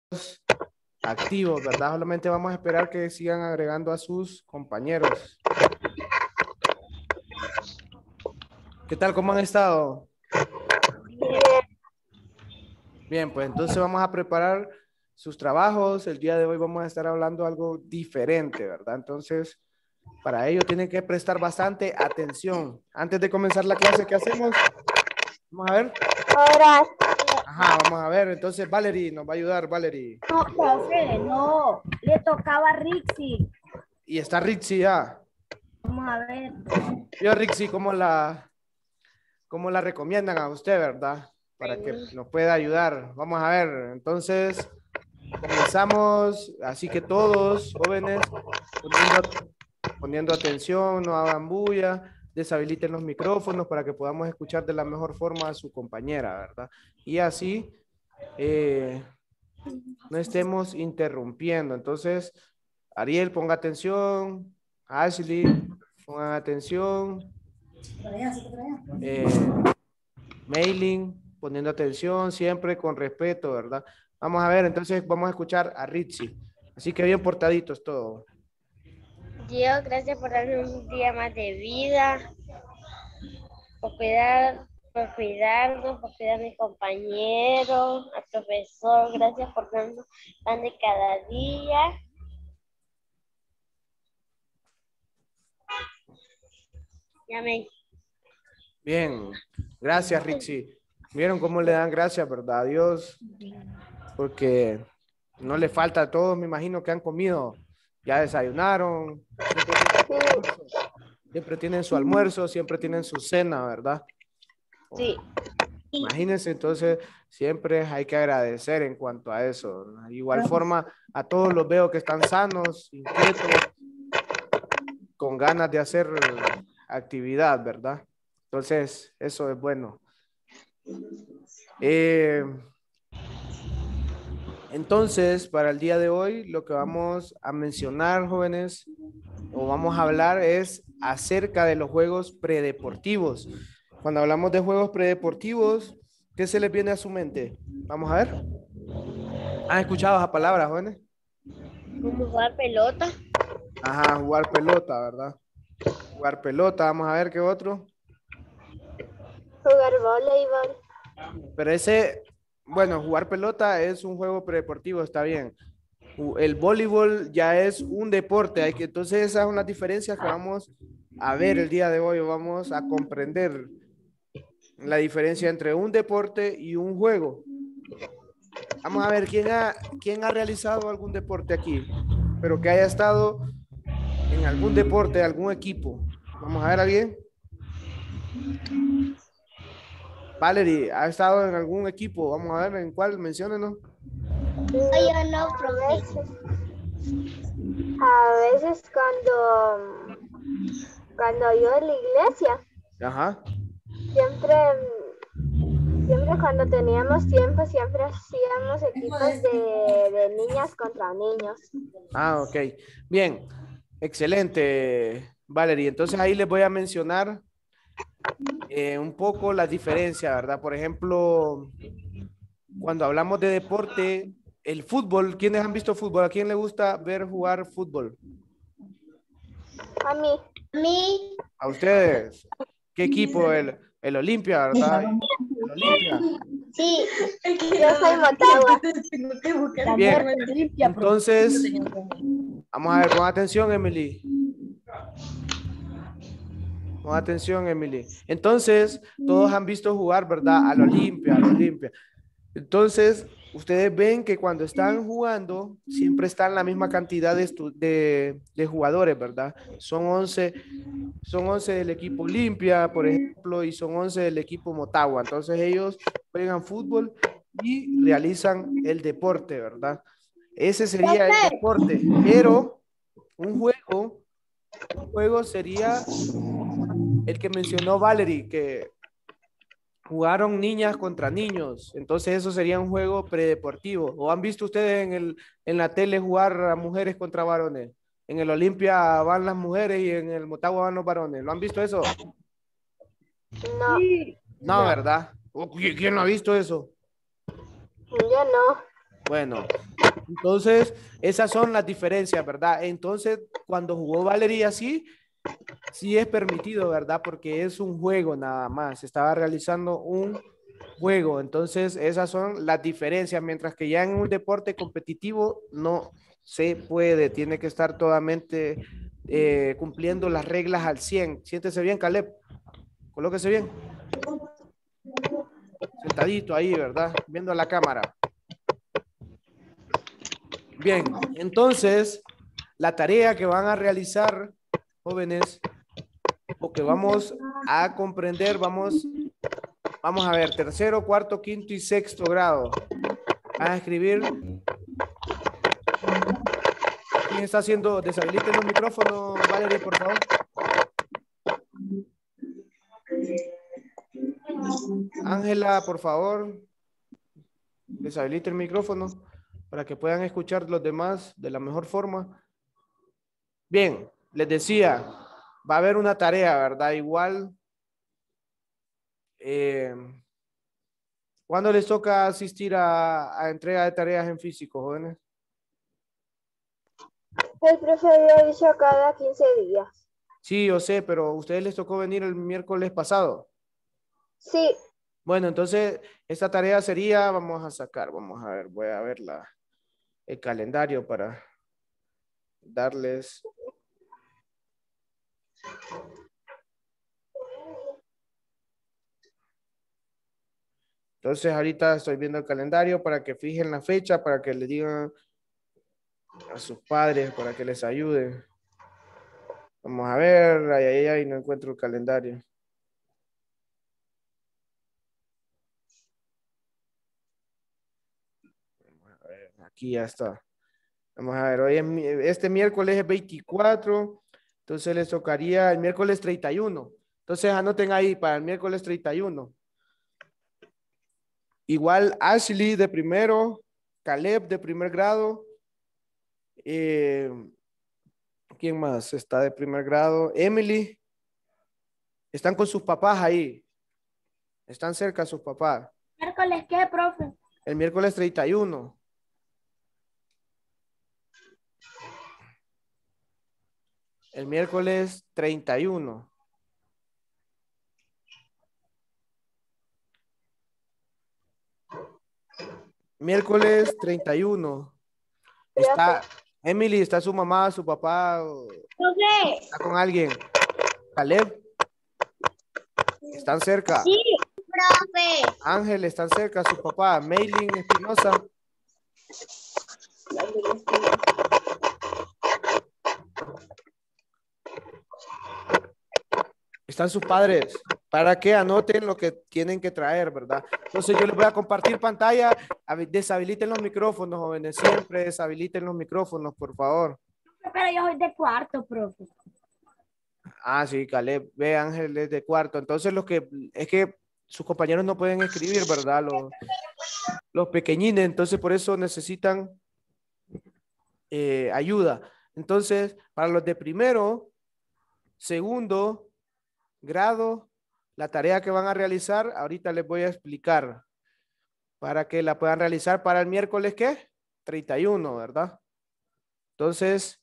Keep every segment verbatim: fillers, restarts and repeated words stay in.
activos, ¿verdad? Solamente vamos a esperar que sigan agregando a sus compañeros. ¿Qué tal? ¿Cómo han estado? Bien, pues entonces vamos a preparar sus trabajos. El día de hoy vamos a estar hablando algo diferente, ¿verdad? Entonces, para ello tienen que prestar bastante atención. Antes de comenzar la clase, ¿qué hacemos? Vamos a ver. Ahora, Ajá, vamos a ver. Entonces, Valerie nos va a ayudar, Valerie. no, profe, no, le tocaba a Rixi. Y está Rixi ya. Vamos a ver. Yo, Rixi, ¿cómo la, cómo la recomiendan a usted, verdad? Para que nos pueda ayudar. Vamos a ver. Entonces, comenzamos. Así que todos, jóvenes, poniendo, poniendo atención, no hagan bulla, deshabiliten los micrófonos para que podamos escuchar de la mejor forma a su compañera, ¿verdad? Y así eh, no estemos interrumpiendo. Entonces, Ariel, ponga atención. Ashley, pongan atención. Eh, Mailing, poniendo atención, siempre con respeto, ¿verdad? Vamos a ver, entonces vamos a escuchar a Ritzy. Así que bien portaditos todos. Dios, gracias por darme un día más de vida, por cuidar, por cuidarnos, por cuidar a mis compañeros, al profesor, gracias por darnos pan de cada día. Y amén. Bien, gracias Ritzy. ¿Vieron cómo le dan gracias, verdad? A Dios, porque no le falta a todos, me imagino que han comido, ya desayunaron, siempre tienen su almuerzo, siempre tienen su cena, ¿verdad? Sí. Imagínense, entonces siempre hay que agradecer en cuanto a eso. De igual forma, a todos los veo que están sanos, inquietos, con ganas de hacer actividad, ¿verdad? Entonces, eso es bueno. Eh, entonces, para el día de hoy, lo que vamos a mencionar, jóvenes, o vamos a hablar es acerca de los juegos predeportivos. Cuando hablamos de juegos predeportivos, ¿qué se les viene a su mente? Vamos a ver. ¿Han escuchado esa palabra, jóvenes? ¿Cómo jugar pelota? Ajá, jugar pelota, ¿verdad? Jugar pelota, vamos a ver qué otro. Jugar voleibol. Pero ese, bueno, jugar pelota es un juego predeportivo, está bien. El voleibol ya es un deporte, hay que, entonces esas son las diferencias que vamos a ver el día de hoy, vamos a comprender la diferencia entre un deporte y un juego. Vamos a ver quién ha, quién ha realizado algún deporte aquí, pero que haya estado en algún deporte, algún equipo. Vamos a ver a alguien. Valerie, ¿ha estado en algún equipo? Vamos a ver en cuál, menciónenos. Yo no, profe. A veces cuando, cuando yo en la iglesia, Ajá. siempre, siempre cuando teníamos tiempo, siempre hacíamos equipos de, de niñas contra niños. Ah, ok. Bien, excelente, Valerie. Entonces ahí les voy a mencionar eh, un poco la diferencia, ¿verdad? Por ejemplo, cuando hablamos de deporte, el fútbol, ¿quiénes han visto fútbol? ¿A quién le gusta ver jugar fútbol? A mí. A mí. ¿A ustedes? ¿Qué equipo? El, el Olimpia, ¿verdad? El Olimpia. Sí. Yo soy Motagua. Bien, entonces, vamos a ver, pon atención, Emily. Pon atención, Emily. Entonces, todos han visto jugar, ¿verdad? Al Olimpia, al Olimpia. Entonces, ustedes ven que cuando están jugando, siempre están la misma cantidad de, de, de jugadores, ¿verdad? Son once, son once del equipo Olimpia, por ejemplo, y son once del equipo Motagua. Entonces, ellos juegan fútbol y realizan el deporte, ¿verdad? Ese sería el deporte, pero un juego, un juego sería el que mencionó Valerie, que jugaron niñas contra niños, entonces eso sería un juego predeportivo. ¿O han visto ustedes en, el, en la tele jugar a mujeres contra varones? En el Olimpia van las mujeres y en el Motagua van los varones. ¿Lo han visto eso? No. No, ¿verdad? ¿Quién lo ha visto eso? Yo no. Bueno, Entonces, esas son las diferencias, ¿verdad? Entonces, cuando jugó Valeria así, sí es permitido, ¿verdad? Porque es un juego nada más. Estaba realizando un juego. Entonces, esas son las diferencias. Mientras que ya en un deporte competitivo no se puede. Tiene que estar totalmente eh, cumpliendo las reglas al cien. Siéntese bien, Caleb. Colóquese bien. Sentadito ahí, ¿verdad? Viendo a la cámara. Bien, entonces, la tarea que van a realizar, jóvenes, o que vamos a comprender, vamos, vamos a ver, tercero, cuarto, quinto y sexto grado. Van a escribir. ¿Quién está haciendo? Deshabiliten los micrófonos, Valerie, por favor. Ángela, por favor. Deshabilite el micrófono para que puedan escuchar los demás de la mejor forma. Bien, les decía, va a haber una tarea, ¿verdad? Igual. Eh, ¿Cuándo les toca asistir a, a entrega de tareas en físico, jóvenes? El profe había dicho cada quince días. Sí, yo sé, pero a ustedes les tocó venir el miércoles pasado. Sí. Bueno, entonces, esta tarea sería, vamos a sacar, vamos a ver, voy a ver la, el calendario para darles. Entonces, ahorita estoy viendo el calendario para que fijen la fecha, para que le digan a sus padres, para que les ayuden. Vamos a ver, ay, ay, ay, no encuentro el calendario. Vamos a ver, aquí ya está. Vamos a ver, hoy es, este miércoles es veinticuatro, entonces les tocaría el miércoles treinta y uno. Entonces anoten ahí para el miércoles treinta y uno. Igual Ashley de primero, Caleb de primer grado. Eh, ¿Quién más está de primer grado? Emily. Están con sus papás ahí. Están cerca sus papás. ¿Miércoles qué, profe? El miércoles treinta y uno. El miércoles treinta y uno. Miércoles treinta y uno. Está Emily, está su mamá, su papá. Profe. Está con alguien. Caleb. Están cerca. Sí, profe. Ángel, están cerca su papá. Maylin Espinosa. Están sus padres. Para que anoten lo que tienen que traer, ¿verdad? Entonces yo les voy a compartir pantalla. Deshabiliten los micrófonos, jóvenes. Siempre deshabiliten los micrófonos, por favor. Pero yo soy de cuarto, profe. Ah, sí, Caleb. Ve, Ángel es de cuarto. Entonces lo que es que sus compañeros no pueden escribir, ¿verdad? Los, los pequeñines. Entonces por eso necesitan eh, ayuda. Entonces, para los de primero, segundo grado, la tarea que van a realizar, ahorita les voy a explicar para que la puedan realizar para el miércoles, ¿qué? treinta y uno, ¿verdad? Entonces,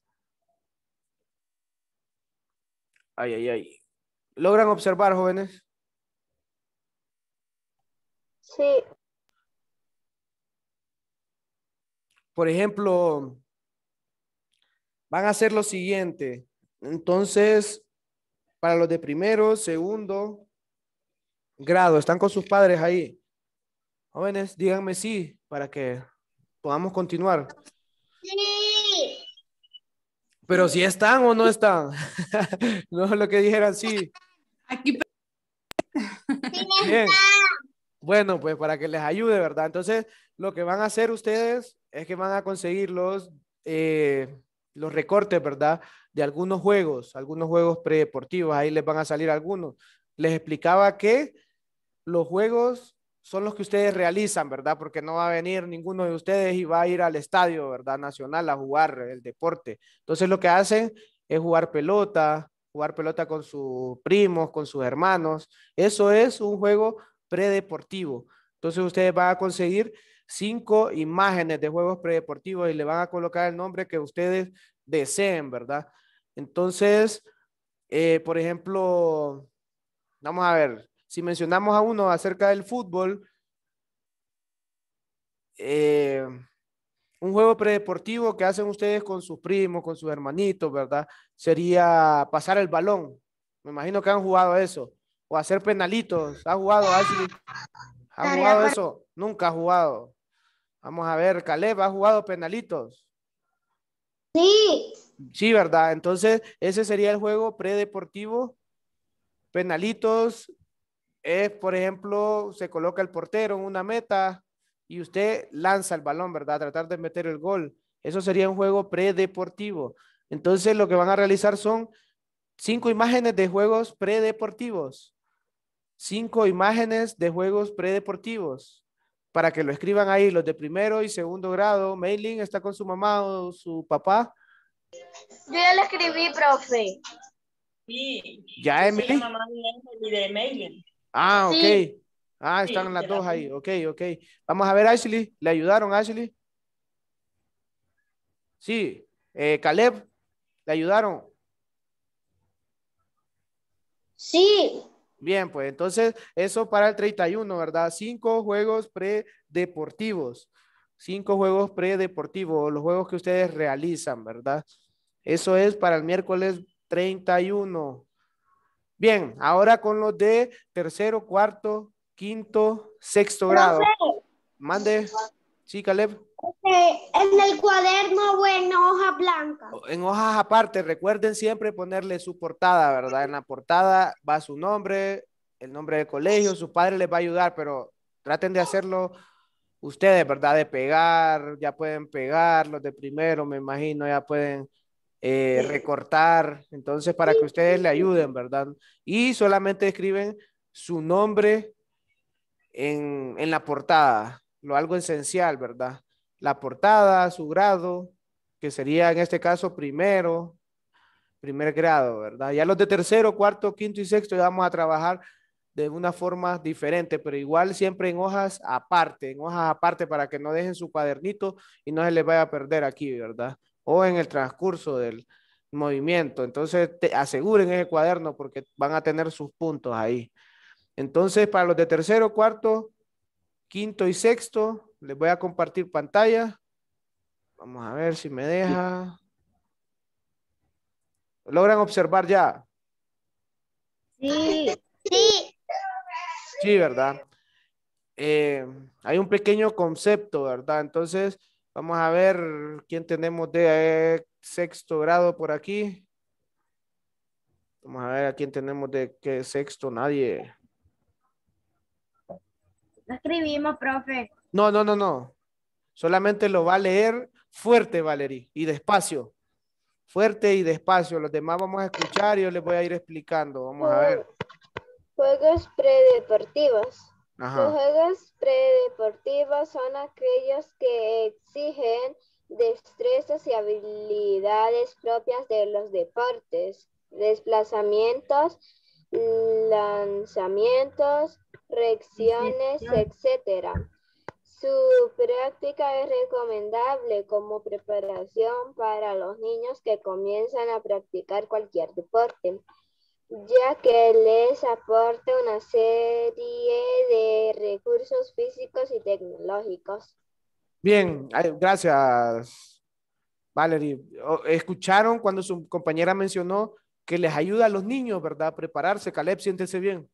ay, ay, ay. ¿Logran observar, jóvenes? Sí. Por ejemplo, van a hacer lo siguiente. Entonces, para los de primero, segundo grado, ¿están con sus padres ahí? Jóvenes, díganme sí, para que podamos continuar. Sí. Pero si están o no están. No es lo que dijeran sí. Aquí. Bien. Bueno, pues para que les ayude, ¿verdad? Entonces, lo que van a hacer ustedes es que van a conseguir los, eh, los recortes, ¿verdad? De algunos juegos, algunos juegos predeportivos. Ahí les van a salir algunos. Les explicaba que los juegos son los que ustedes realizan, ¿verdad? Porque no va a venir ninguno de ustedes y va a ir al estadio, ¿verdad? Nacional a jugar el deporte. Entonces, lo que hacen es jugar pelota, jugar pelota con sus primos, con sus hermanos. Eso es un juego predeportivo. Entonces ustedes van a conseguir cinco imágenes de juegos predeportivos y le van a colocar el nombre que ustedes deseen, ¿verdad? Entonces, eh, por ejemplo, vamos a ver, si mencionamos a uno acerca del fútbol, eh, un juego predeportivo que hacen ustedes con sus primos, con sus hermanitos, ¿verdad? Sería pasar el balón. Me imagino que han jugado eso. O hacer penalitos. ¿Ha jugado, Ashley? ¿Ha jugado eso? Nunca ha jugado. Vamos a ver, Caleb, ¿ha jugado penalitos? Sí. Sí, ¿verdad? Entonces, ese sería el juego predeportivo. Penalitos es, por ejemplo, se coloca el portero en una meta y usted lanza el balón, ¿verdad? Tratar de meter el gol. Eso sería un juego predeportivo. Entonces, lo que van a realizar son cinco imágenes de juegos predeportivos. Cinco imágenes de juegos predeportivos. Para que lo escriban ahí los de primero y segundo grado. Maylin está con su mamá o su papá. Yo ya lo escribí, profe. Sí, ¿Ya, yo soy la Emily? mamá de Emily de Megan. Ah, ok. Sí. Ah, Sí, están las de la dos ahí. Ok, ok. Vamos a ver, Ashley. ¿Le ayudaron, Ashley? Sí. Eh, Caleb, ¿le ayudaron? Sí. Bien, pues entonces eso para el treinta y uno, ¿verdad? Cinco juegos predeportivos. Cinco juegos predeportivos, los juegos que ustedes realizan, ¿verdad? Eso es para el miércoles treinta y uno. Bien, ahora con los de tercero, cuarto, quinto, sexto grado. Profe, Mande. Sí, Caleb. eh, en el cuaderno o en hoja blanca. En hojas aparte, recuerden siempre ponerle su portada, ¿verdad? En la portada va su nombre, el nombre del colegio, su padre les va a ayudar, pero traten de hacerlo ustedes, ¿verdad? De pegar, ya pueden pegar, los de primero, me imagino, ya pueden eh, recortar, entonces para que ustedes le ayuden, ¿verdad? Y solamente escriben su nombre en, en la portada, lo algo esencial, ¿verdad? La portada, su grado, que sería en este caso primero, primer grado, ¿verdad? Ya los de tercero, cuarto, quinto y sexto ya vamos a trabajar de una forma diferente, pero igual siempre en hojas aparte, en hojas aparte para que no dejen su cuadernito y no se les vaya a perder aquí, ¿verdad? O en el transcurso del movimiento. Entonces, te aseguren ese cuaderno porque van a tener sus puntos ahí. Entonces, para los de tercero, cuarto, quinto y sexto, les voy a compartir pantalla. Vamos a ver si me deja. ¿Logran observar ya? Sí. Sí. Sí, ¿verdad? Eh, hay un pequeño concepto, ¿verdad? Entonces, vamos a ver quién tenemos de eh, sexto grado por aquí. Vamos a ver a quién tenemos de qué sexto, nadie. Lo escribimos, profe. No, no, no, no. Solamente lo va a leer fuerte, Valerie, y despacio. Fuerte y despacio. Los demás vamos a escuchar y yo les voy a ir explicando. Vamos a ver. Juegos predeportivos. Los Ajá. juegos predeportivos son aquellos que exigen destrezas y habilidades propias de los deportes, desplazamientos, lanzamientos, reacciones, etcétera. Su práctica es recomendable como preparación para los niños que comienzan a practicar cualquier deporte, ya que les aporta una serie de recursos físicos y tecnológicos. Bien, ay, gracias, Valerie. O- Escucharon cuando su compañera mencionó que les ayuda a los niños, ¿verdad? A prepararse. Caleb, siéntese bien.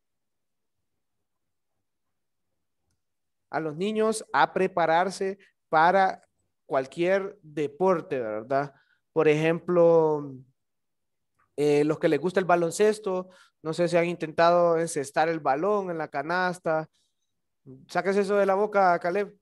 A los niños a prepararse para cualquier deporte, ¿verdad? Por ejemplo, eh, los que les gusta el baloncesto, no sé si han intentado encestar el balón en la canasta. Sáquese eso de la boca, Caleb,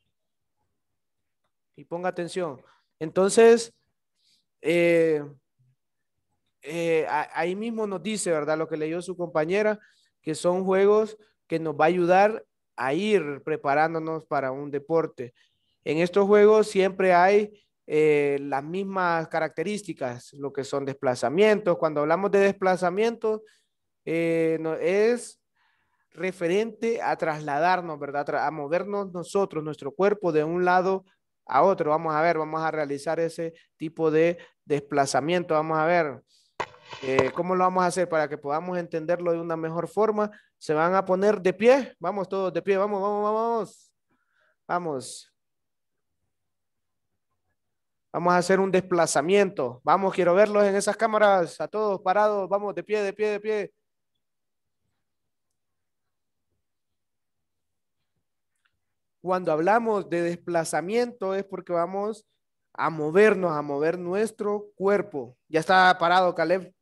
y ponga atención. Entonces, eh, eh, ahí mismo nos dice, ¿verdad? Lo que leyó su compañera, que son juegos que nos va a ayudar a ir preparándonos para un deporte. En estos juegos siempre hay eh, las mismas características, lo que son desplazamientos. Cuando hablamos de desplazamientos, eh, no, es referente a trasladarnos, ¿verdad? A movernos nosotros, nuestro cuerpo de un lado a otro. Vamos a ver, vamos a realizar ese tipo de desplazamiento. Vamos a ver eh, cómo lo vamos a hacer para que podamos entenderlo de una mejor forma. Se van a poner de pie. Vamos todos de pie. Vamos, vamos, vamos. Vamos. Vamos a hacer un desplazamiento. Vamos, quiero verlos en esas cámaras. A todos parados. Vamos, de pie, de pie, de pie. Cuando hablamos de desplazamiento es porque vamos a movernos, a mover nuestro cuerpo. Ya está parado, Caleb.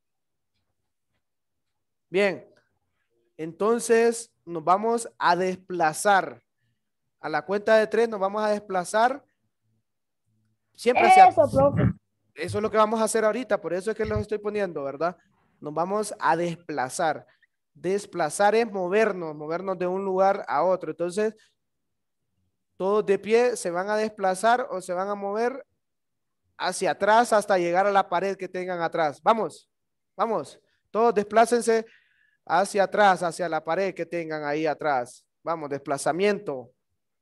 Bien. Entonces nos vamos a desplazar. A la cuenta de tres nos vamos a desplazar siempre hacia... Eso, profe. Eso es lo que vamos a hacer ahorita, por eso es que los estoy poniendo, ¿verdad? Nos vamos a desplazar. Desplazar es movernos, movernos de un lugar a otro. Entonces, todos de pie se van a desplazar o se van a mover hacia atrás hasta llegar a la pared que tengan atrás. Vamos, vamos. Todos desplácense hacia atrás, hacia la pared que tengan ahí atrás. Vamos, desplazamiento.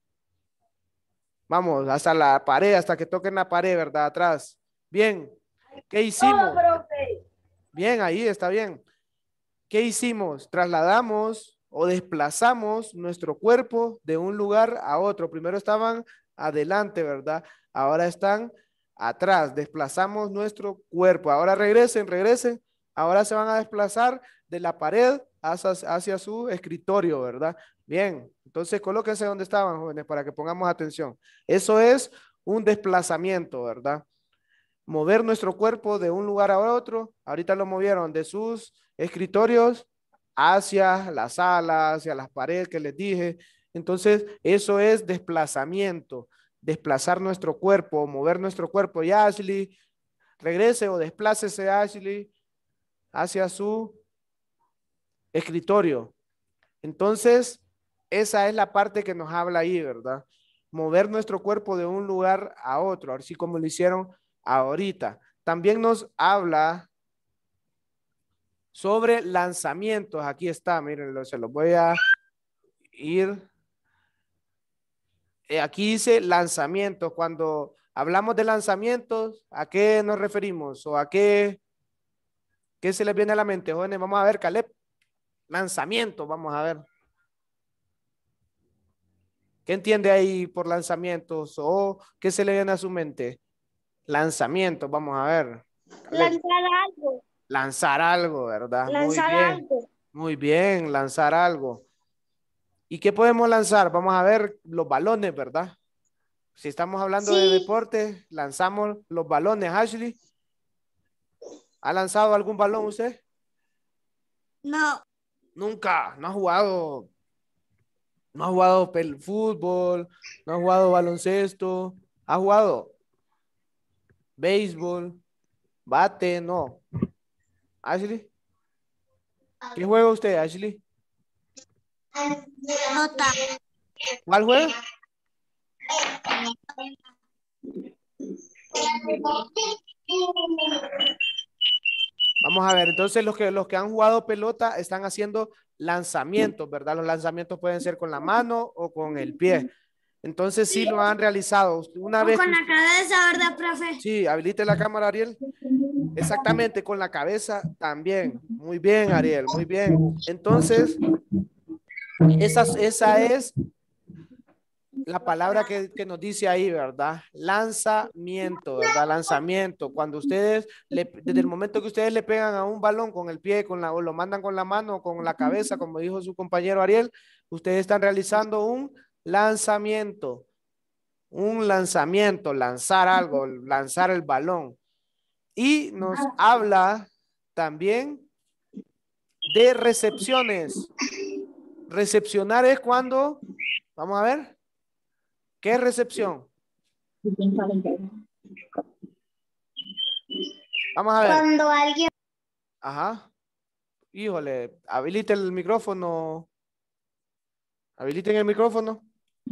Vamos, hasta la pared, hasta que toquen la pared, ¿verdad? Atrás. Bien. ¿Qué hicimos? Bien, ahí está bien. ¿Qué hicimos? Trasladamos o desplazamos nuestro cuerpo de un lugar a otro. Primero estaban adelante, ¿verdad? Ahora están atrás. Desplazamos nuestro cuerpo. Ahora regresen, regresen. Ahora se van a desplazar de la pared hacia, hacia su escritorio, ¿verdad? Bien. Entonces, colóquense donde estaban, jóvenes, para que pongamos atención. Eso es un desplazamiento, ¿verdad? Mover nuestro cuerpo de un lugar a otro. Ahorita lo movieron de sus escritorios hacia la sala, hacia las paredes que les dije. Entonces, eso es desplazamiento. Desplazar nuestro cuerpo, mover nuestro cuerpo. Y Ashley, regrese o desplácese, Ashley, hacia su escritorio. Entonces, esa es la parte que nos habla ahí, ¿verdad? Mover nuestro cuerpo de un lugar a otro, así como lo hicieron ahorita. También nos habla sobre lanzamientos. Aquí está, miren, se los voy a ir. Eh, aquí dice lanzamientos. Cuando hablamos de lanzamientos, ¿a qué nos referimos? ¿O a qué, qué se les viene a la mente, jóvenes? Vamos a ver, Caleb. Lanzamientos, vamos a ver. ¿Qué entiende ahí por lanzamientos? ¿O qué se le viene a su mente? Lanzamientos, vamos a ver. Lanzar algo. Lanzar algo, ¿verdad? Lanzar Muy bien. algo. Muy bien, lanzar algo. ¿Y qué podemos lanzar? Vamos a ver los balones, ¿verdad? Si estamos hablando Sí. de deporte, lanzamos los balones. Ashley, ¿ha lanzado algún balón usted? No. Nunca, no ha jugado, no ha jugado pel- fútbol, no ha jugado baloncesto, ha jugado béisbol, bate, no. Ashley, ¿qué juega usted, Ashley? Nota. ¿Cuál juega? Vamos a ver, entonces los que, los que han jugado pelota están haciendo lanzamientos, ¿verdad? Los lanzamientos pueden ser con la mano o con el pie. Entonces sí lo han realizado. Una O vez con que la usted- cabeza, ¿verdad, profe? Sí, habilite la cámara, Ariel. Exactamente, con la cabeza también. Muy bien, Ariel, muy bien. Entonces, esa, esa es la palabra que, que nos dice ahí, ¿verdad? Lanzamiento, ¿verdad? Lanzamiento. Cuando ustedes, le, desde el momento que ustedes le pegan a un balón con el pie, con la, o lo mandan con la mano o con la cabeza, como dijo su compañero Ariel, ustedes están realizando un lanzamiento. Un lanzamiento, lanzar algo, lanzar el balón. Y nos habla también de recepciones. Recepcionar es cuando, vamos a ver, ¿qué es recepción? Vamos a ver. Cuando alguien. Ajá. Híjole, habilite el micrófono. Habiliten el micrófono.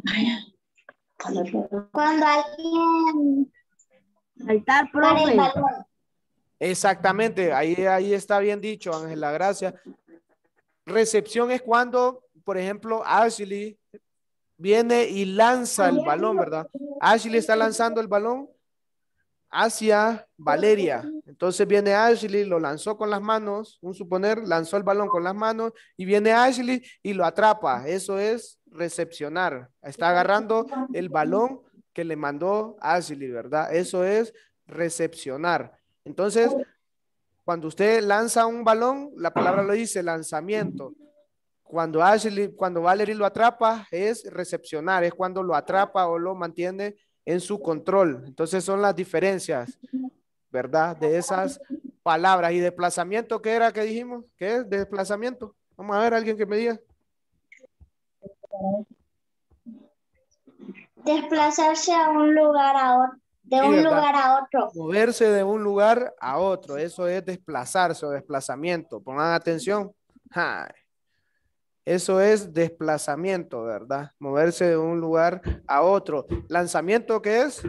Cuando alguien. Saltar, Para el profe. balón. Exactamente, ahí, ahí está bien dicho, Ángela, gracias. recepción es cuando, por ejemplo, Ashley viene y lanza el balón, ¿verdad? Ashley está lanzando el balón hacia Valeria. Entonces viene Ashley, lo lanzó con las manos, un suponer, lanzó el balón con las manos y viene Ashley y lo atrapa. Eso es recepcionar. Está agarrando el balón que le mandó Ashley, ¿verdad? Eso es recepcionar. Entonces, cuando usted lanza un balón, la palabra lo dice, lanzamiento. Cuando Ashley, cuando Valerie lo atrapa, es recepcionar, es cuando lo atrapa o lo mantiene en su control. Entonces son las diferencias, ¿verdad? De esas palabras. ¿Y desplazamiento qué era que dijimos? ¿Qué es desplazamiento? Vamos a ver, alguien que me diga. Desplazarse a un lugar a otro, de Sí, un ¿verdad? lugar a otro. Moverse de un lugar a otro, eso es desplazarse o desplazamiento. Pongan atención. Ay. Eso es desplazamiento, ¿verdad? Moverse de un lugar a otro. ¿Lanzamiento qué es?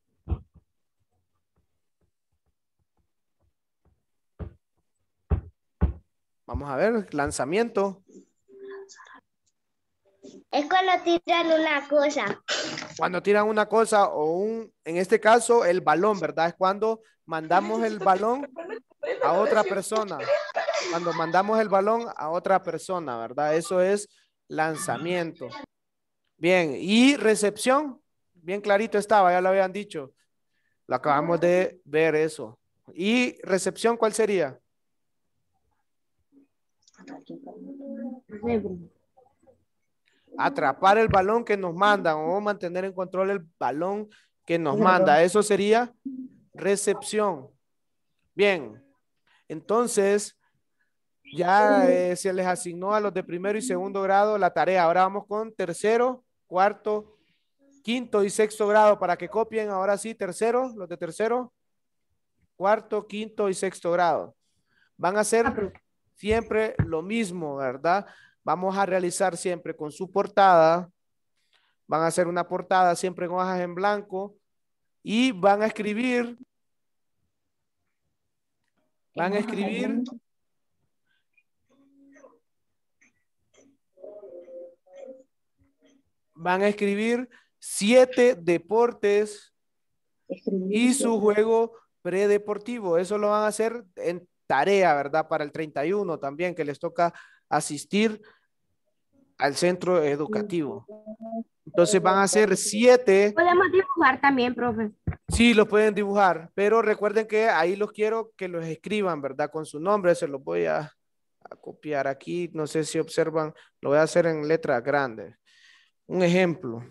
Vamos a ver, lanzamiento. Es cuando tiran una cosa. Cuando tiran una cosa o un, en este caso, el balón, ¿verdad? Es cuando mandamos el balón a otra persona. Cuando mandamos el balón a otra persona, ¿verdad? Eso es lanzamiento. Bien, y recepción. Bien clarito estaba, ya lo habían dicho. Lo acabamos de ver eso. ¿Y recepción cuál sería? Atrapar el balón que nos mandan o mantener en control el balón que nos manda. Eso sería recepción. Bien, entonces ya eh, se les asignó a los de primero y segundo grado la tarea. Ahora vamos con tercero, cuarto, quinto y sexto grado para que copien. Ahora sí, tercero, los de tercero, cuarto, quinto y sexto grado. Van a hacer siempre lo mismo, ¿verdad? Vamos a realizar siempre con su portada. Van a hacer una portada siempre con hojas en blanco y van a escribir. Van a escribir. Van a escribir siete deportes y su juego predeportivo. Eso lo van a hacer en tarea, ¿verdad? Para el treinta y uno también, que les toca asistir al centro educativo. Entonces van a ser siete. Podemos dibujar también, profe. Sí, los pueden dibujar, pero recuerden que ahí los quiero que los escriban, ¿verdad? Con su nombre, se los voy a, a copiar aquí. No sé si observan, lo voy a hacer en letras grandes. Un ejemplo.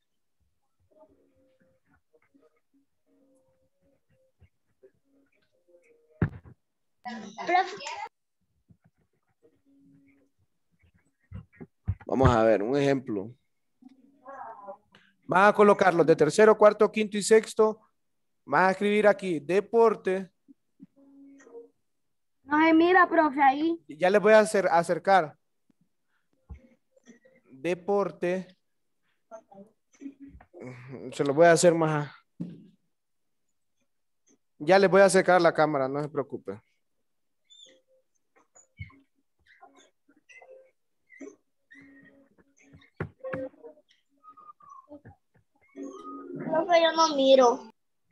Profe. Vamos a ver, un ejemplo. Van a colocar los de tercero, cuarto, quinto y sexto. Van a escribir aquí, deporte. No se mira, profe, ahí. Ya les voy a hacer, acercar. Deporte. Se lo voy a hacer más. Ya les voy a acercar la cámara, no se preocupen. Profe, yo no miro.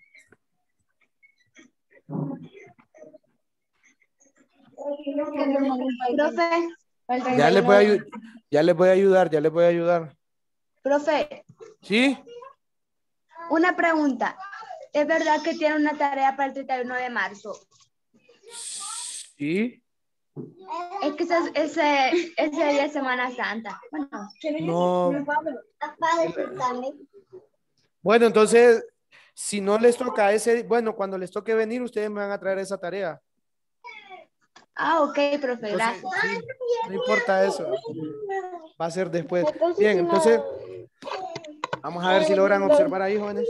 Profe, Ya les voy a ayudar, ya les voy a ayudar, ya les voy a ayudar. profe, ¿Sí? una pregunta. ¿Es verdad que tiene una tarea para el treinta y uno de marzo? ¿Sí? Es que ese, ese, ese día es Semana Santa. Bueno, No. Bueno, entonces, si no les toca ese, bueno, cuando les toque venir, ustedes me van a traer esa tarea. ah, ok, profe, Entonces, gracias. sí, no importa eso. Va a ser después. Entonces, Bien, si no- entonces, vamos a ver si logran observar ahí, jóvenes.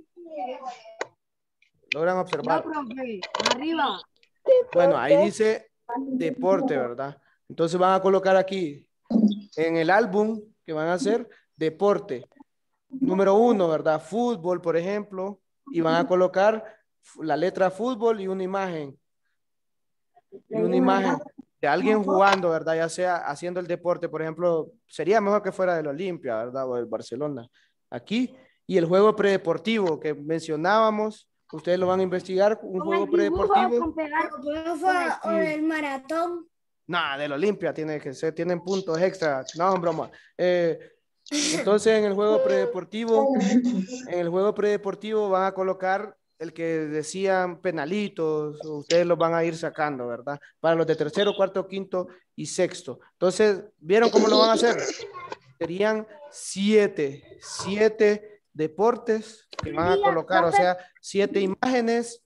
Logran No, observar. profe, arriba. Bueno, ahí dice deporte, ¿verdad? Entonces van a colocar aquí en el álbum que van a hacer deporte. Número uno, ¿verdad? Fútbol, por ejemplo. Y van a colocar la letra fútbol y una imagen. Y una imagen. de alguien jugando, ¿verdad? Ya sea haciendo el deporte, por ejemplo, sería mejor que fuera del Olimpia, ¿verdad? O del Barcelona. Aquí. Y el juego predeportivo que mencionábamos, ustedes lo van a investigar, un Con juego el dibujo, predeportivo. con pegar. Profe, o del maratón. Nada, del Olimpia tiene que ser, tienen puntos extra. No, broma. Eh, entonces, en el juego predeportivo, en el juego predeportivo van a colocar el que decían penalitos, ustedes los van a ir sacando, ¿verdad? Para los de tercero, cuarto, quinto y sexto. Entonces, ¿vieron cómo lo van a hacer? Serían siete, siete deportes que van a colocar, o sea, siete imágenes.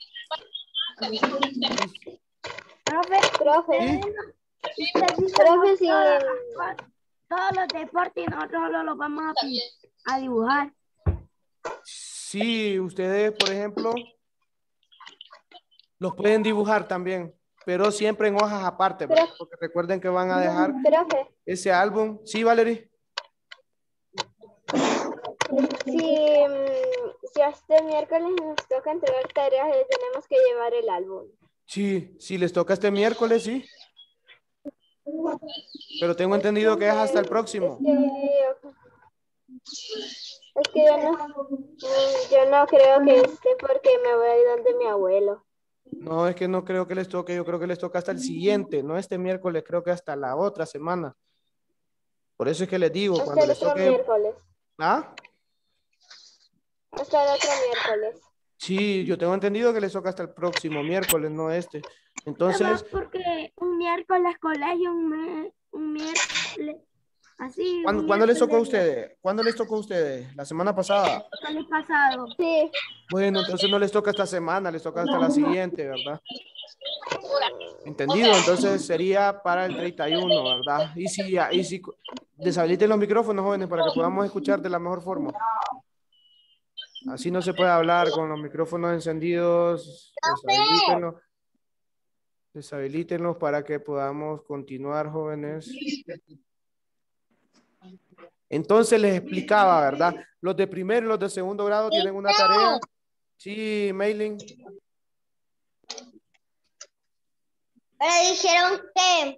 Profe, Profe, ¿Sí? usted dice profe, sí. todos, todos los deportes y nosotros solo los vamos a, pin- a dibujar. Sí, ustedes, por ejemplo, los pueden dibujar también, pero siempre en hojas aparte, ¿verdad? Porque recuerden que van a dejar Profe, ese álbum. Sí, Valerie. si, mm, si este miércoles nos toca entregar tareas, le tenemos que llevar el álbum. Sí, si les toca este miércoles, sí. Pero tengo entendido que es hasta el próximo. Es que yo no, mm, yo no creo que esté porque me voy a ir donde mi abuelo. No, es que no creo que les toque, yo creo que les toca hasta el siguiente, no este miércoles, creo que hasta la otra semana. Por eso es que les digo, Hasta cuando el les otro toque... miércoles. ¿Ah? Hasta el otro miércoles. Sí, yo tengo entendido que les toca hasta el próximo miércoles, no este. Además, Entonces, porque un miércoles colegio, un, me- un miércoles, así, ¿cuándo, un ¿cuándo les tocó a miércoles ustedes? ¿Cuándo les tocó a ustedes? ¿La semana pasada? miércoles pasado. Sí. Bueno, entonces no les toca esta semana, les toca hasta la siguiente, ¿verdad? ¿Entendido? Entonces sería para el treinta y uno, ¿verdad? Y si, y si deshabiliten los micrófonos, jóvenes, para que podamos escuchar de la mejor forma. Así no se puede hablar con los micrófonos encendidos. Deshabilítenlos. Deshabilítenlos para que podamos continuar, jóvenes. Entonces les explicaba, ¿verdad? Los de primero y los de segundo grado tienen una tarea. Sí, Mailing. Pero dijeron que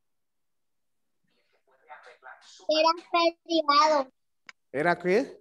era feriado. ¿Era qué?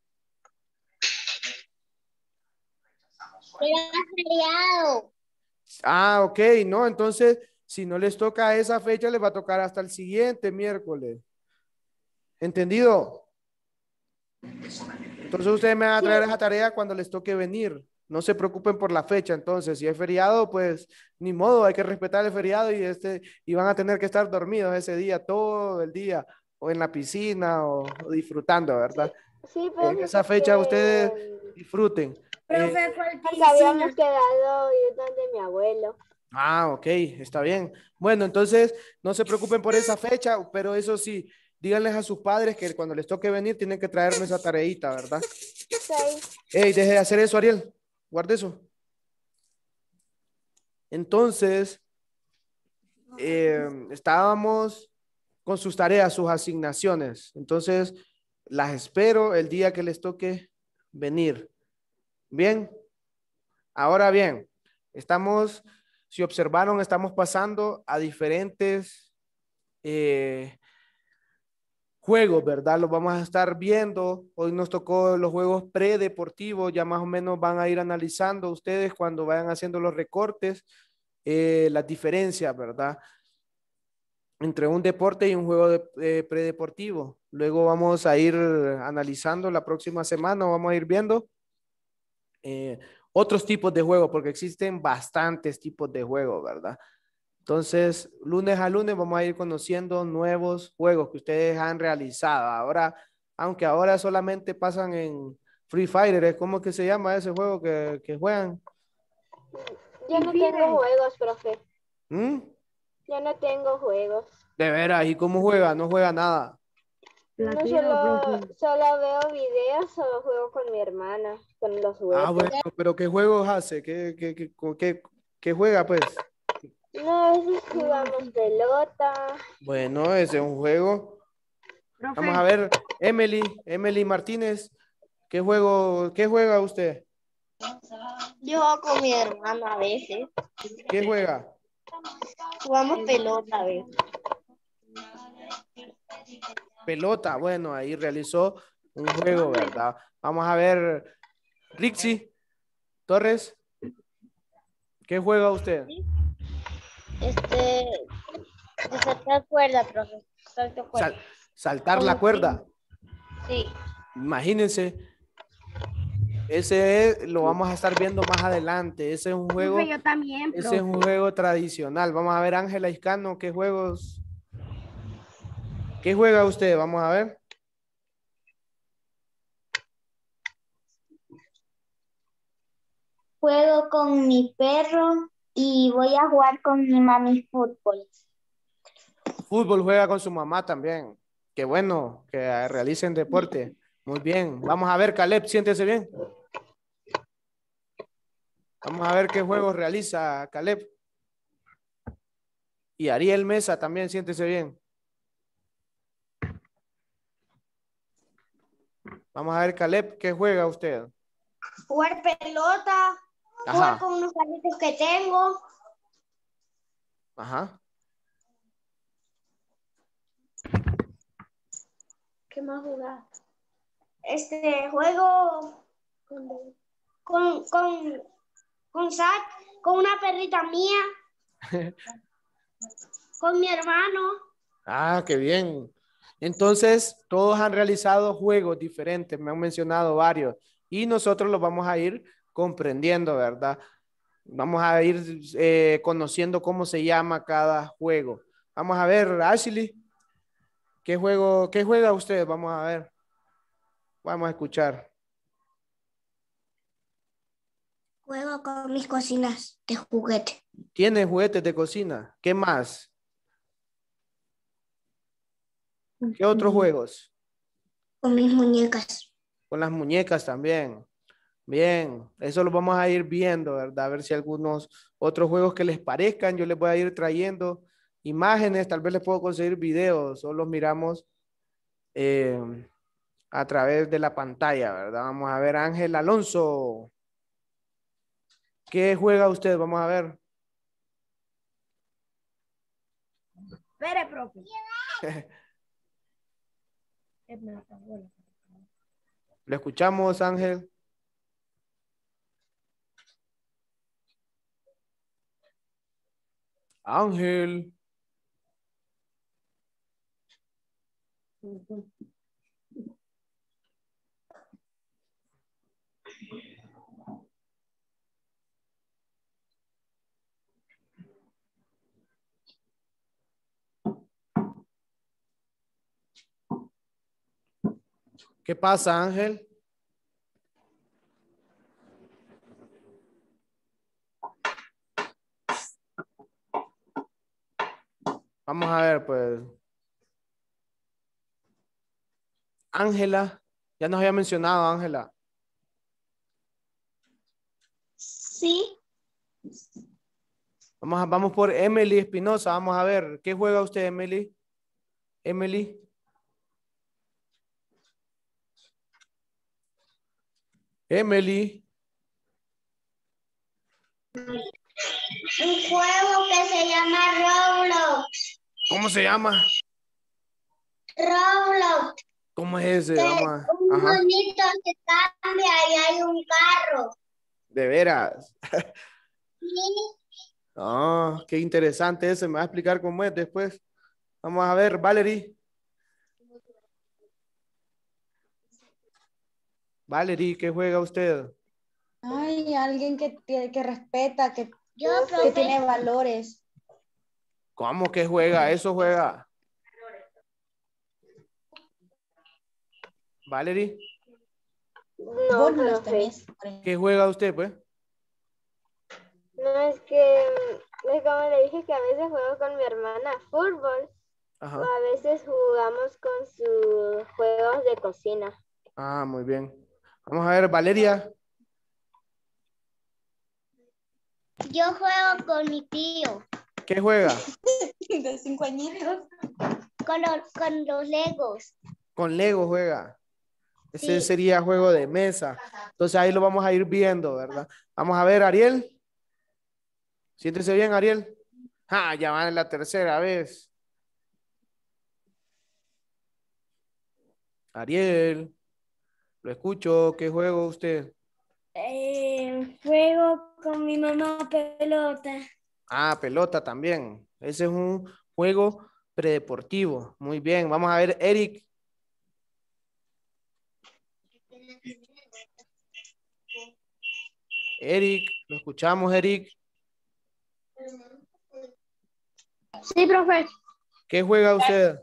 Era feriado. Ah, ok, no, entonces, si no les toca a esa fecha, les va a tocar hasta el siguiente miércoles. ¿Entendido? Entonces ustedes me van a traer esa tarea cuando les toque venir. No se preocupen por la fecha, entonces, si es feriado, pues ni modo, hay que respetar el feriado y, este, y van a tener que estar dormidos ese día, todo el día, o en la piscina, o, o disfrutando, ¿verdad? Sí, En profe, esa fecha ustedes porque disfruten. Eh, nos habíamos quedado ir donde mi abuelo. Ah, ok, está bien. Bueno, entonces no se preocupen por esa fecha, pero eso sí, díganles a sus padres que cuando les toque venir tienen que traerme esa tareita, ¿verdad? Sí. Ey, deje de hacer eso, Ariel. Guarde eso. Entonces, eh, estábamos con sus tareas, sus asignaciones. Entonces, las espero el día que les toque venir. Bien. Ahora bien, estamos... Si observaron, estamos pasando a diferentes eh, juegos, ¿verdad? Los vamos a estar viendo. Hoy nos tocó los juegos predeportivos, ya más o menos van a ir analizando ustedes cuando vayan haciendo los recortes, eh, las diferencias, ¿verdad? Entre un deporte y un juego de, eh, predeportivo. Luego vamos a ir analizando la próxima semana, vamos a ir viendo eh, otros tipos de juegos, porque existen bastantes tipos de juegos, ¿verdad? Entonces, lunes a lunes vamos a ir conociendo nuevos juegos que ustedes han realizado. Ahora, aunque ahora solamente pasan en Free Fire, ¿cómo que se llama ese juego que, que juegan? Yo no tengo juegos, profe. ¿Mm? Yo no tengo juegos. De veras, ¿y cómo juega? No juega nada. No solo, solo veo videos o juego con mi hermana, con los juguetes. Ah, bueno, pero ¿qué juegos hace? ¿Qué, qué, qué, qué, qué juega, pues? No, a veces jugamos pelota. Bueno, ese es un juego. Profe. Vamos a ver, Emily, Emily Martínez, ¿qué juego, qué juega usted? Yo con mi hermano a veces. ¿Qué juega? Jugamos pelota, a ver. Pelota, bueno, ahí realizó un juego, ¿verdad? Vamos a ver, Rixi Torres, ¿qué juega usted? Este, de saltar cuerda, profe. Salto cuerda. Sal- saltar Con la los cuerda. Sí. Imagínense, ese es- lo vamos a estar viendo más adelante. Ese es un juego, Profe, yo también, ese es profe. un juego tradicional. Vamos a ver, Ángela Iscano, ¿qué juegos? ¿Qué juega usted? Vamos a ver. Juego con mi perro y voy a jugar con mi mami fútbol. Fútbol juega con su mamá también. Qué bueno que realicen deporte. Muy bien. Vamos a ver, Caleb, siéntese bien. Vamos a ver qué juegos realiza Caleb. Y Ariel Mesa también, siéntese bien. Vamos a ver, Caleb, ¿qué juega usted? Jugar pelota, Ajá. jugar con unos carritos que tengo. Ajá. ¿Qué más jugar? Este juego con, con, con, con Zach, con una perrita mía, con mi hermano. Ah, qué bien. Entonces, todos han realizado juegos diferentes, me han mencionado varios, y nosotros los vamos a ir comprendiendo, ¿verdad? Vamos a ir eh, conociendo cómo se llama cada juego. Vamos a ver, Ashley, ¿qué juego, qué juega usted? Vamos a ver. Vamos a escuchar. Juego con mis cocinas de juguete. ¿Tiene juguetes de cocina? ¿Qué más? ¿Qué otros juegos? Con mis muñecas. Con las muñecas también. Bien, eso lo vamos a ir viendo, ¿verdad? A ver si algunos otros juegos que les parezcan, yo les voy a ir trayendo imágenes, tal vez les puedo conseguir videos o los miramos eh, a través de la pantalla, ¿verdad? Vamos a ver, Ángel Alonso. ¿Qué juega usted? Vamos a ver. Espere, profe. ¿Le escuchamos, Ángel? Ángel. ¿Qué pasa, Ángel? Vamos a ver, pues. Ángela, ya nos había mencionado, Ángela. Sí. Vamos, a, vamos por Emily Espinosa. Vamos a ver, ¿qué juega usted, Emily? Emily. Emily. Un juego que se llama Roblox. ¿Cómo se llama? Roblox. ¿Cómo es ese? Que Vamos a... un Ajá. monito se cambia y hay un carro. De veras. Sí. Ah, qué interesante ese. Me va a explicar cómo es después. Vamos a ver, Valerie. Valerie, ¿qué juega usted? Ay, alguien que, que, que respeta, que, Yo, que profe. tiene valores. ¿Cómo que juega? Eso juega. Valerie, No, Vos no los profe. tenés. ¿qué juega usted, pues? No, es que, es como le dije que a veces juego con mi hermana fútbol o Ajá. a veces jugamos con sus juegos de cocina. Ah, muy bien. Vamos a ver, Valeria. Yo juego con mi tío. ¿Qué juega? De cinco añitos. Con los, con los Legos. Con Lego juega. Ese Sí. sería juego de mesa. Entonces ahí lo vamos a ir viendo, ¿verdad? Vamos a ver, Ariel. Siéntese bien, Ariel. Ah, ya van en la tercera vez. Ariel, lo escucho. ¿Qué juego usted? Eh, juego con mi mamá pelota. Ah, pelota también. Ese es un juego predeportivo. Muy bien. Vamos a ver, Eric. Eric, lo escuchamos, Eric. Sí, profe. ¿Qué juega usted?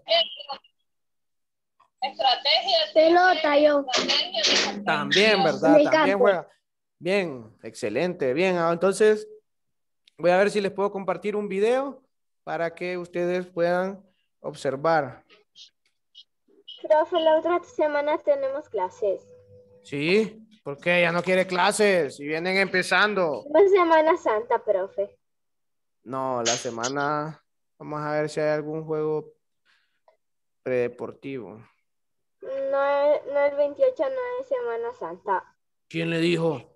Pelota yo. También, En ¿verdad? el También campo. juega. Bien, excelente. Bien, ah, entonces voy a ver si les puedo compartir un video para que ustedes puedan observar. Profe, la otra semana tenemos clases. Sí, ¿por qué? Ya no quiere clases y vienen empezando. No es Semana Santa, profe. No, la semana, vamos a ver si hay algún juego predeportivo. No, no el veintiocho no es Semana Santa. ¿Quién le dijo?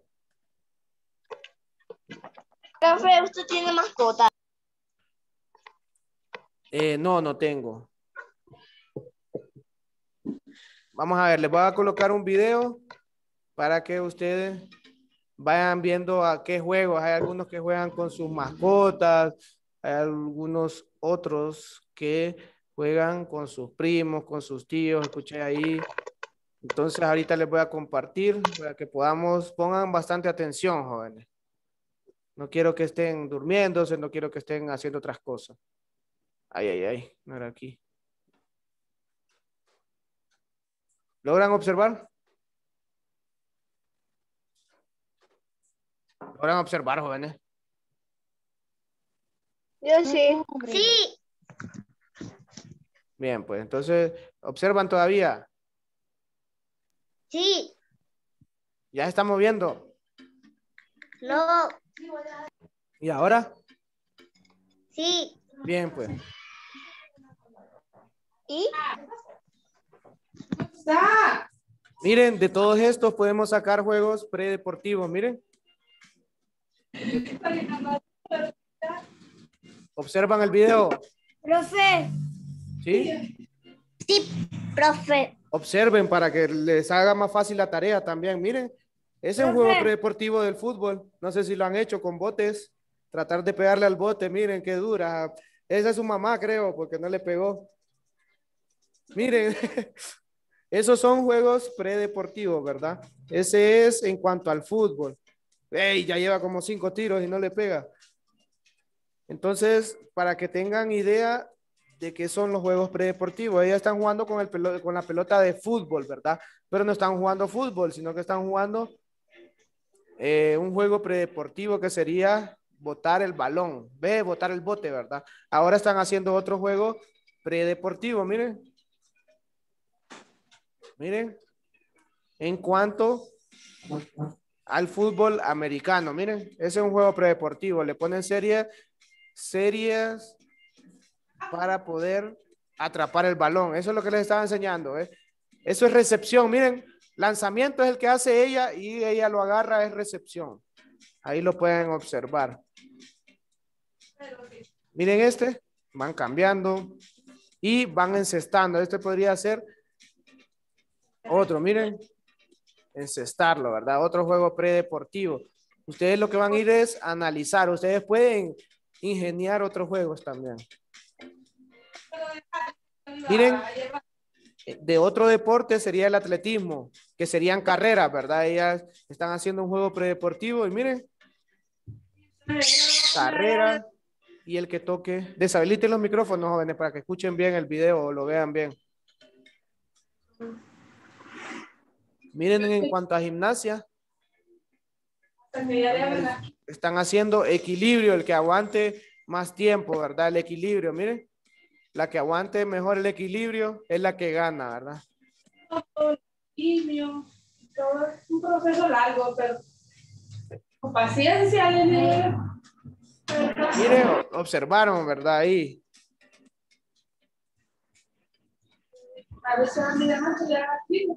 Profe, ¿usted tiene mascota? Eh, no, no tengo. Vamos a ver, les voy a colocar un video para que ustedes vayan viendo a qué juegos. Hay algunos que juegan con sus mascotas, hay algunos otros que juegan con sus primos, con sus tíos, escuché ahí. Entonces ahorita les voy a compartir para que podamos, pongan bastante atención, jóvenes. No quiero que estén durmiéndose, no quiero que estén haciendo otras cosas. Ay, ay, ay, no era aquí. ¿Logran observar? ¿Logran observar, jóvenes? Yo sí. Sí. Bien, pues entonces, ¿observan todavía? Sí. ¿Ya se está moviendo? No. ¿Y ahora? Sí. Bien, pues. ¿Y? Miren, de todos estos podemos sacar juegos predeportivos, miren. ¿Observan el video? Profe. ¿Sí? Sí, profe. Observen para que les haga más fácil la tarea también. Miren, ese es un juego Profe. predeportivo del fútbol. No sé si lo han hecho con botes. Tratar de pegarle al bote, miren qué dura. Esa es su mamá, creo, porque no le pegó. Miren, esos son juegos predeportivos, ¿verdad? Ese es en cuanto al fútbol. ¡Ey! Ya lleva como cinco tiros y no le pega. Entonces, para que tengan idea de qué son los juegos predeportivos, ellos están jugando con, el pelo, con la pelota de fútbol, ¿verdad? Pero no están jugando fútbol, sino que están jugando eh, un juego predeportivo que sería botar el balón. Ve, botar el bote, ¿verdad? Ahora están haciendo otro juego predeportivo, miren. Miren. En cuanto al fútbol americano, miren, ese es un juego predeportivo. Le ponen series, series para poder atrapar el balón. Eso es lo que les estaba enseñando. ¿eh? Eso es recepción. Miren, lanzamiento es el que hace ella y ella lo agarra, es recepción. Ahí lo pueden observar. Miren este, van cambiando y van encestando. Este podría ser otro, miren, encestarlo, ¿verdad? Otro juego predeportivo. Ustedes lo que van a ir es analizar. Ustedes pueden ingeniar otros juegos también. Miren, de otro deporte sería el atletismo, que serían carreras, ¿verdad? Ellas están haciendo un juego predeportivo y miren, carrera y el que toque. Deshabiliten los micrófonos, jóvenes, para que escuchen bien el video o lo vean bien. Miren en cuanto a gimnasia. Están haciendo equilibrio, el que aguante más tiempo, ¿verdad? El equilibrio, miren. La que aguante mejor el equilibrio es la que gana, ¿verdad? Es un proceso largo, pero con paciencia. Miren, observaron, ¿verdad? Ahí. A veces a mí de noche le dan así,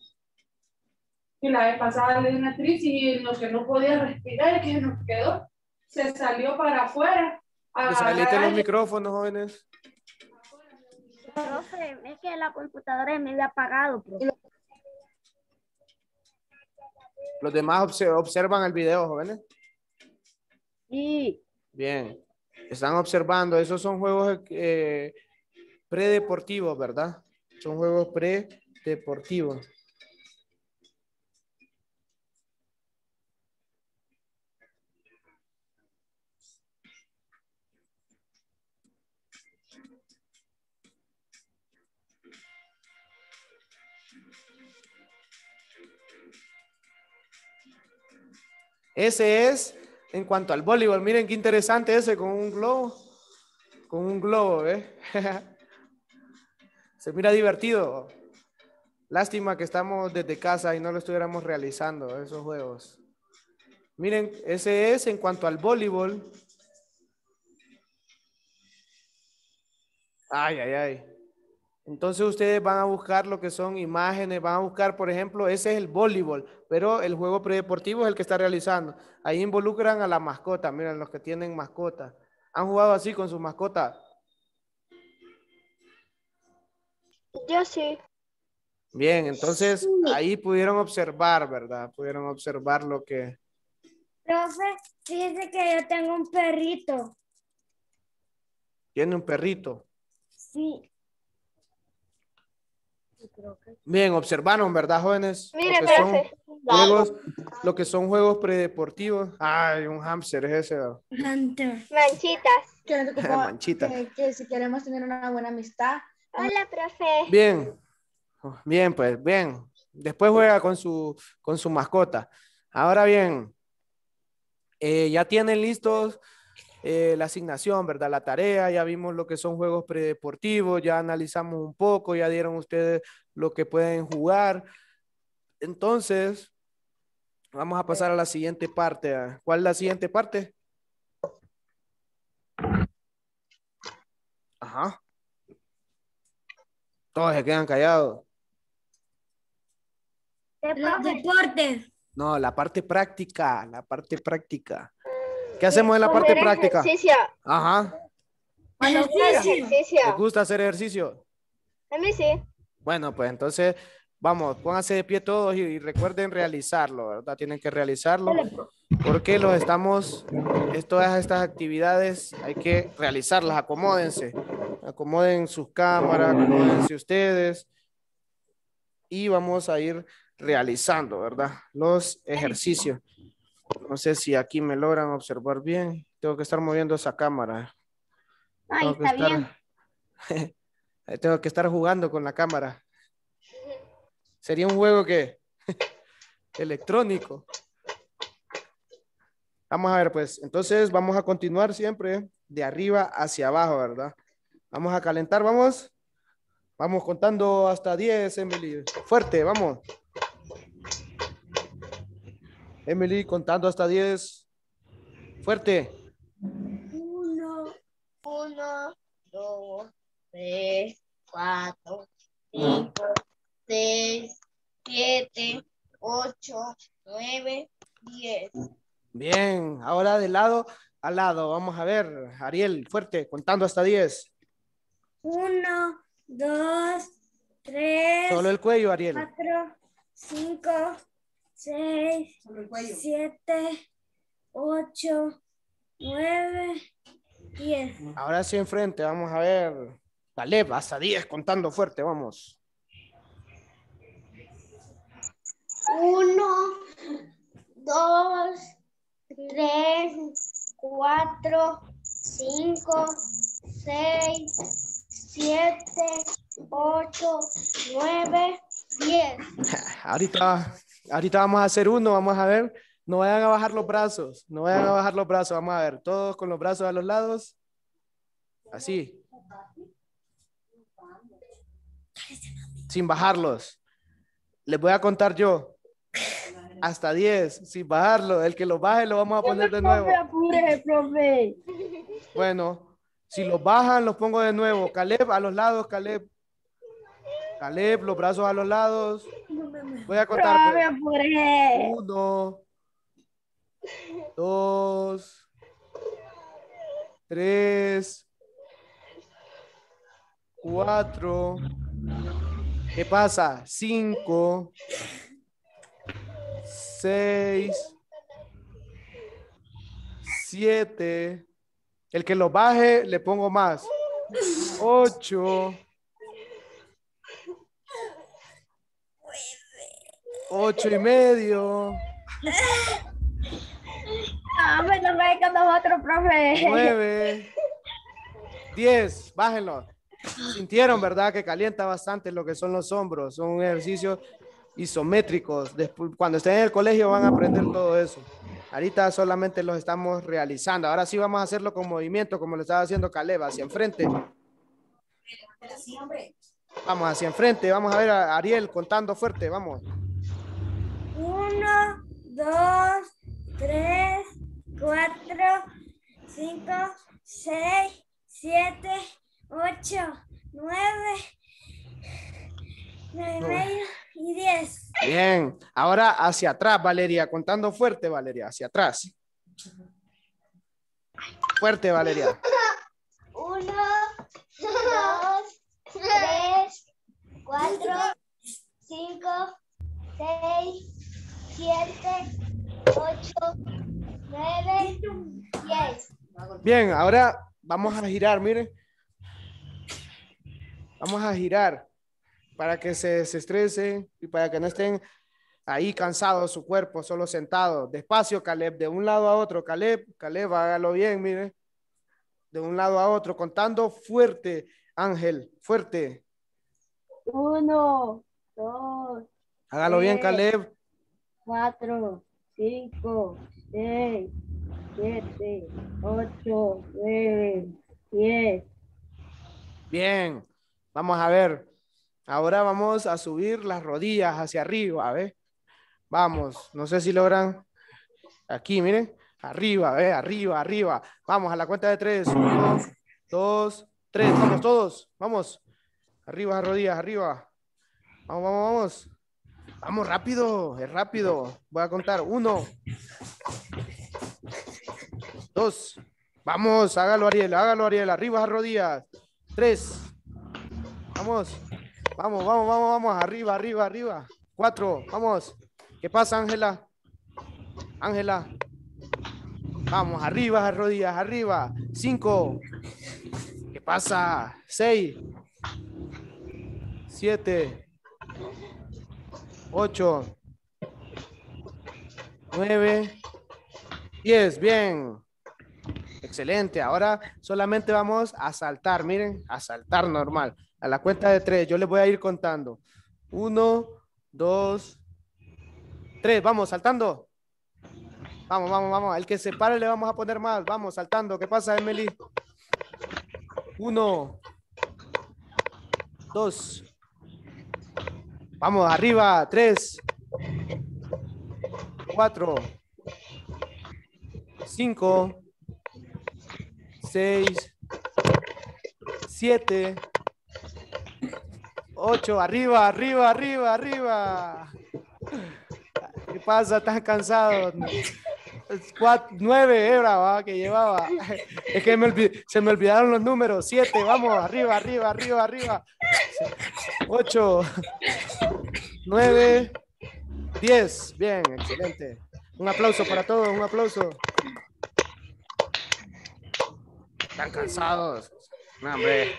y la vez pasada le di una crisis y lo que no podía respirar, que nos quedó. se salió para afuera. a Deshabiliten los agarrar- micrófonos, jóvenes. Profe, es que la computadora me había apagado, profe. Los demás obse- observan el video, jóvenes. Sí. Bien. Están observando. Esos son juegos eh, predeportivos, ¿verdad? Son juegos predeportivos. Ese es en cuanto al voleibol. Miren qué interesante ese con un globo. Con un globo, ¿eh? Se mira divertido. Lástima que estamos desde casa y no lo estuviéramos realizando, esos juegos. Miren, ese es en cuanto al voleibol. Ay, ay, ay. Entonces ustedes van a buscar lo que son imágenes, van a buscar, por ejemplo, ese es el voleibol, pero el juego predeportivo es el que está realizando. Ahí involucran a la mascota, miren, los que tienen mascota. ¿Han jugado así con su mascota? Yo sí. Bien, entonces ahí pudieron observar, ¿verdad? Pudieron observar lo que... Profe, fíjese que yo tengo un perrito. Tiene un perrito. Sí. Bien, observaron, ¿verdad, jóvenes? Mire, Lo que son profe. juegos, lo que son juegos predeportivos. Ay, un hámster es ese. Hunter. Manchitas. Que, nos ocupa- Manchita. que- que si queremos tener una buena amistad. Hola, profe. Bien, bien, pues, bien. Después juega con su, con su mascota. Ahora bien, eh, ya tienen listos eh, la asignación, ¿verdad? La tarea, ya vimos lo que son juegos predeportivos, ya analizamos un poco, ya dieron ustedes lo que pueden jugar. Entonces, vamos a pasar a la siguiente parte. ¿Cuál es la siguiente parte? Ajá. Todos se quedan callados. Los deportes. No, la parte práctica, la parte práctica. ¿Qué hacemos en la parte Hacer práctica? Ejercicio. Ajá. Ejercicio. ¿Les gusta hacer ejercicio? A mí sí. Bueno, pues entonces, vamos, pónganse de pie todos y, y recuerden realizarlo, ¿verdad? Tienen que realizarlo porque los estamos, es, todas estas actividades hay que realizarlas, acomódense, acomoden sus cámaras, acomódense ustedes y vamos a ir realizando, ¿verdad? Los ejercicios. No sé si aquí me logran observar bien. Tengo que estar moviendo esa cámara. Ay, Tengo que está estar, bien. tengo que estar jugando con la cámara. Sería un juego que electrónico. Vamos a ver, pues. Entonces vamos a continuar siempre de arriba hacia abajo, ¿verdad? Vamos a calentar, vamos. Vamos contando hasta diez, Emily. Fuerte, vamos. Emily, contando hasta diez. Fuerte. Uno, uno, dos, tres, cuatro, cinco, seis, siete, ocho, nueve, diez. Bien, ahora de lado a lado. Vamos a ver, Ariel, fuerte, contando hasta diez. Uno, dos, tres, Solo el cuello, Ariel. cuatro, cinco, seis, siete, ocho, nueve, diez. Ahora sí enfrente, vamos a ver. Caleb, hasta diez, contando fuerte, vamos. Uno, dos, tres, cuatro, cinco, seis, siete, ocho, nueve, diez. Ahorita, ahorita vamos a hacer uno, vamos a ver. No vayan a bajar los brazos, no vayan a bajar los brazos, vamos a ver. Todos con los brazos a los lados. Así. Sin bajarlos. Les voy a contar yo. Hasta diez, sin bajarlo. El que lo baje lo vamos a poner de nuevo. Apure, profe. Bueno, si los bajan, los pongo de nuevo. Caleb, a los lados, Caleb. Caleb, los brazos a los lados. Voy a contar. Profe, Pues. apure. Uno, dos, tres, cuatro. ¿Qué pasa? cinco, seis, siete. El que lo baje, le pongo más. ocho. Ocho y medio. No, me lo ve con nosotros, profe. Nueve. Diez. Bájenlo. Sintieron, ¿verdad? Que calienta bastante lo que son los hombros. Son ejercicios isométricos. Después, cuando estén en el colegio van a aprender todo eso. Ahorita solamente los estamos realizando. Ahora sí vamos a hacerlo con movimiento, como lo estaba haciendo Caleb, hacia enfrente. Vamos hacia enfrente. Vamos a ver a Ariel contando fuerte. Vamos. Uno, dos, tres, cuatro, cinco, seis, siete, ocho, nueve, nueve y medio y diez. Bien. Ahora hacia atrás, Valeria. Contando fuerte, Valeria. Hacia atrás. Fuerte, Valeria. Uno, dos, tres, cuatro, cinco, seis, siete, ocho, nueve, diez. Bien, ahora vamos a girar, miren. Vamos a girar para que se desestresen y para que no estén ahí cansados su cuerpo, solo sentados. Despacio, Caleb, de un lado a otro. Caleb, Caleb, hágalo bien, mire. De un lado a otro, contando fuerte, Ángel, fuerte. Uno, dos, Hágalo bien, Caleb. cuatro, cinco, seis, siete, ocho, nueve, diez. Bien, vamos a ver. Ahora vamos a subir las rodillas hacia arriba, ¿ves? Vamos, no sé si logran. Aquí, miren. Arriba, ¿ves? Arriba, arriba. Vamos a la cuenta de tres. Uno, dos, tres. Vamos todos. Vamos. Arriba, rodillas, arriba. Vamos, vamos, vamos. Vamos, rápido. Es rápido. Voy a contar. Uno. Dos. Vamos, hágalo, Ariel. Hágalo, Ariel. Arriba, rodillas. Tres. Vamos. Vamos, vamos, vamos, vamos. Arriba, arriba, arriba. Cuatro. Vamos. ¿Qué pasa, Ángela? Ángela. Vamos, arriba, rodillas, arriba. Cinco. ¿Qué pasa? Seis. Siete. Ocho. Nueve. Diez. Bien. Excelente. Ahora solamente vamos a saltar. Miren, a saltar normal. A la cuenta de tres. Yo les voy a ir contando. Uno, dos, tres. Vamos, saltando. Vamos, vamos, vamos. El que se pare le vamos a poner más. Vamos, saltando. ¿Qué pasa, Emily? Uno. Dos. Vamos, arriba. Tres. Cuatro. Cinco. Seis. Siete. Ocho. Arriba, arriba, arriba, arriba. ¿Qué pasa? ¿Estás cansado? Cuatro, nueve era, ¿va? Que llevaba. Es que me olvid- se me olvidaron los números. Siete, vamos, arriba, arriba, arriba, arriba. Ocho, nueve, diez. Bien, excelente. Un aplauso para todos, un aplauso. Están cansados. No, hombre.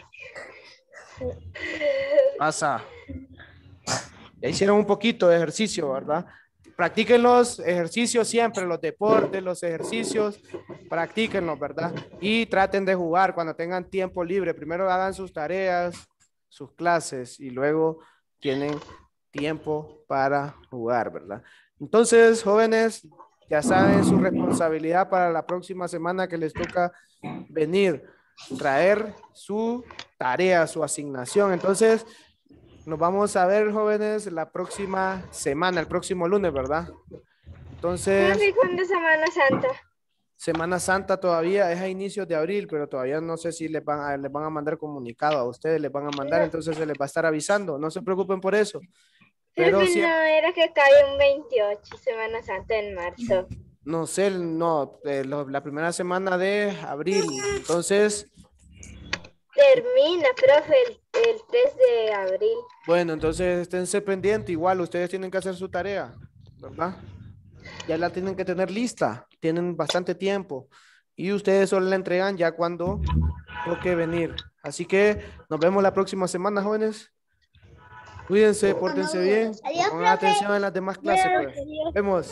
Pasa. Ya hicieron un poquito de ejercicio, ¿verdad? Practiquen los ejercicios siempre, los deportes, los ejercicios, practíquenlos, ¿verdad? Y traten de jugar cuando tengan tiempo libre. Primero hagan sus tareas, sus clases y luego tienen tiempo para jugar, ¿verdad? Entonces, jóvenes, ya saben su responsabilidad para la próxima semana que les toca venir, traer su tarea, su asignación. Entonces, nos vamos a ver, jóvenes, la próxima semana, el próximo lunes, ¿verdad? Entonces, ¿Cuándo es Semana Santa? Semana Santa todavía es a inicios de abril, pero todavía no sé si les van a, les van a mandar comunicado a ustedes, les van a mandar, entonces se les va a estar avisando. No se preocupen por eso. Pero Pero sí, no, era que cae un veintiocho, Semana Santa en marzo. No sé, no, eh, lo- la primera semana de abril. Entonces, Termina, profe, el, el tres de abril. bueno, entonces esténse pendientes. Igual ustedes tienen que hacer su tarea, ¿verdad? Ya la tienen que tener lista. Tienen bastante tiempo. Y ustedes solo la entregan ya cuando toque venir. Así que nos vemos la próxima semana, jóvenes. Cuídense, pórtense bien. Adiós, Pongan atención en las demás clases, pues. Nos vemos.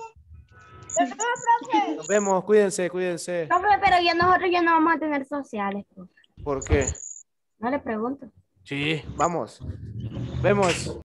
Nos vemos, cuídense, cuídense. Profe, pero ya nosotros ya no vamos a tener sociales, profe. ¿Por qué? No le pregunto. Sí, vamos. Vemos.